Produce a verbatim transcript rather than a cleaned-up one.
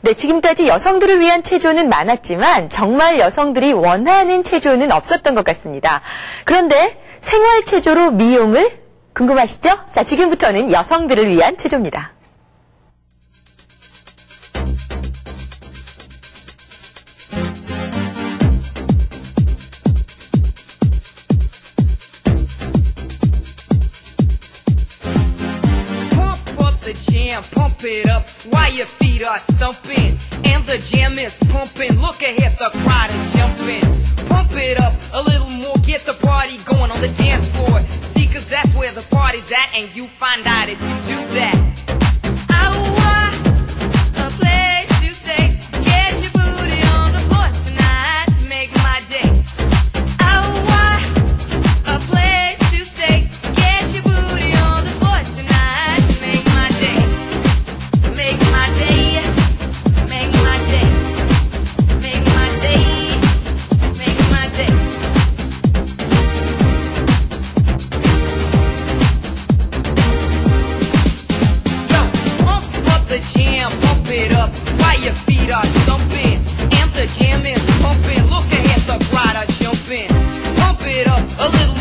네, 지금까지 여성들을 위한 체조는 많았지만 정말 여성들이 원하는 체조는 없었던 것 같습니다. 그런데 생활 체조로 미용을 궁금하시죠? 자, 지금부터는 여성들을 위한 체조입니다. The jam, pump it up while your feet are stumping. And the jam is pumping. Look ahead, the crowd is jumping. Pump it up a little more, get the party going on the dance floor. See, cause that's where the party's at, and you find out if you do that. I want a place to stay. Get your booty on the floor tonight, make my day. I want a place to stay. Get your booty on the floor tonight, make my day. Make my day, make my day, make my day, make my day. Yo, pump up the jam, pump it up while your feet are thumping. And the jam is pumping, look ahead, the crowd are jumping. Pump it up a little